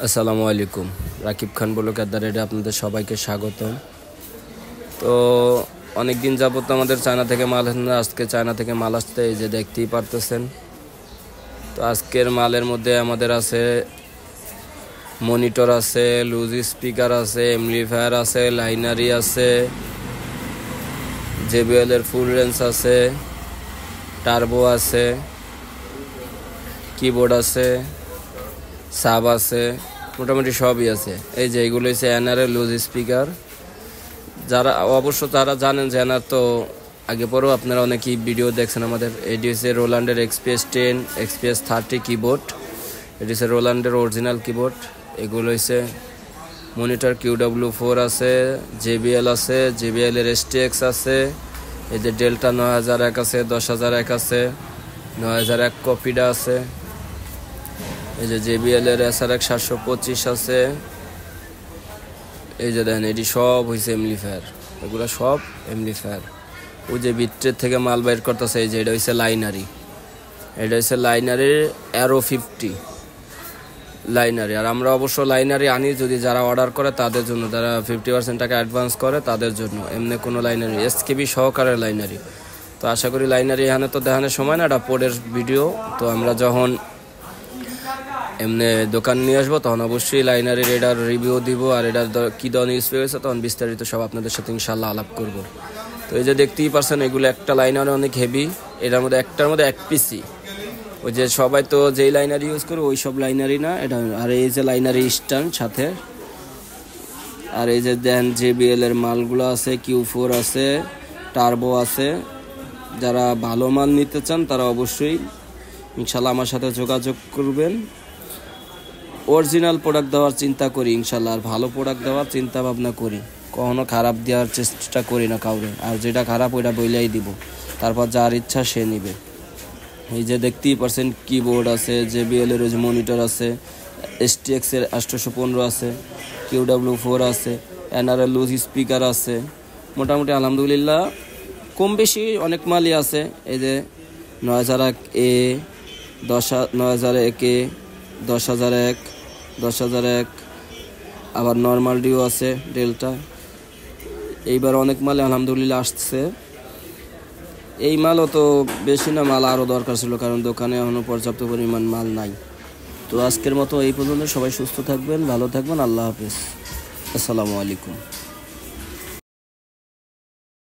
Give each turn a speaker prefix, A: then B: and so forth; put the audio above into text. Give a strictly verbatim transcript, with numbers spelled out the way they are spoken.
A: আসসালামু আলাইকুম। রাকিব খান blogger ready আপনাদের সবাইকে স্বাগতম। তো অনেক দিন যাবত আমাদের চায়না থেকে মাল আসে, আজকে চায়না থেকে মাল আসতে এই যে দেখতেই পারতেছেন। তো আজকের মালের মধ্যে আমাদের আছে মনিটর আছে, লুজ স্পিকার আছে, এমপ্লিফায়ার আছে, লাইনারি আছে, জেবিএল এর ফুল রেঞ্জ আছে, টার্বো আছে, কিবোর্ড আছে, সাব আছে, মোটামুটি সবই আছে। এই যে এইগুলো হচ্ছে এনআরের লুজ স্পিকার। যারা অবশ্য তারা জানেন যে এনআর তো আগে পরেও আপনারা অনেকেই ভিডিও দেখছেন আমাদের। এটি হচ্ছে রোল্যান্ডের XPS ten, XPS thirty keyboard. এটি হচ্ছে রোল্যান্ডের অরিজিনাল কিবোর্ড। এগুলো হচ্ছে মনিটর কিউডাব্লিউ ফোর আছে, জেবিএল আছে, জেবিএল এর এসটিএক্স আছে, এই যে ডেল্টা নয় হাজার এক আছে, দশ হাজার এক আছে, নয় হাজার এক কপিডা আছে, এই যে জেবিএল এর এস আর এক সাতশো পঁচিশ আছে। এই যে দেখেন এটি সব হয়েছে এমপ্লিফায়ার, এগুলো সব এমপ্লিফায়ার। ওই যে বিট্রের থেকে মাল বাইর করতেছে, এই যে এটা হচ্ছে লাইনারি, এটা হচ্ছে লাইনারির অ্যারো ফিফটি লাইনারি। আর আমরা অবশ্য লাইনারি আনি যদি যারা অর্ডার করে তাদের জন্য, যারা ফিফটি পার্সেন্ট টাকা অ্যাডভান্স করে তাদের জন্য। এমনি কোনো লাইনারি এসকেবি সহকারে লাইনারি। তো আশা করি লাইনারি এখানে তো দেখানোর সময় না, এটা পোর্টের ভিডিও। তো আমরা যখন এমনি দোকান নিয়ে আসবো তখন অবশ্যই লাইনারির এটার রিভিউ দিব, আর এটার কী ধরনের ইউজ হয়েছে তখন বিস্তারিত সব আপনাদের সাথে ইনশাল্লাহ আলাপ করব। তো এই যে দেখতেই পারছেন এগুলো একটা লাইনারি অনেক হেভি, এটার মধ্যে একটার মধ্যে এক পিসি। ওই যে সবাই তো যেই লাইনারি ইউজ করে ওই সব লাইনারি না এটা। আর এই যে লাইনারি স্ট্যান্ড সাথে, আর এই যে দেন জেবিএল এর মালগুলো আছে, কিউ ফোর আছে, টার্বো আছে। যারা ভালো মাল নিতে চান তারা অবশ্যই ইনশাল্লাহ আমার সাথে যোগাযোগ করবেন। অরিজিনাল প্রোডাক্ট দেওয়ার চিন্তা করি ইনশাল্লাহ, আর ভালো প্রোডাক্ট দেওয়ার চিন্তা ভাবনা করি, কখনো খারাপ দেওয়ার চেষ্টা করি না কাউরে। আর যেটা খারাপ ওইটা বইলাই দিব, তারপর যার ইচ্ছা সে নিবে। এই যে দেখতেই পারছেন কিবোর্ড আছে, জেবিএল এর যে মনিটর আছে, এসটিএক্স এর আটশোশো পনেরো আছে, কিউডাব্লিউ ফোর আছে, এনআরএল লুজ স্পিকার আছে। মোটামুটি আলহামদুলিল্লাহ কম বেশি অনেক মালই আছে। এই যে নয় হাজার এক এ, দশ নয় হাজার এক এ, দশ হাজার এক, দশ হাজার এক, আবার নর্মাল ডিও আছে, ডেল্টা। এইবার অনেক মাল আলহামদুলিল্লাহ আসছে। এই মালও তো বেশি না, মাল আরও দরকার ছিল, কারণ দোকানে এখনও পর্যাপ্ত পরিমাণ মাল নাই। তো আজকের মতো এই পর্যন্ত। সবাই সুস্থ থাকবেন, ভালো থাকবেন, আল্লাহ হাফেজ, আসসালামু আলাইকুম।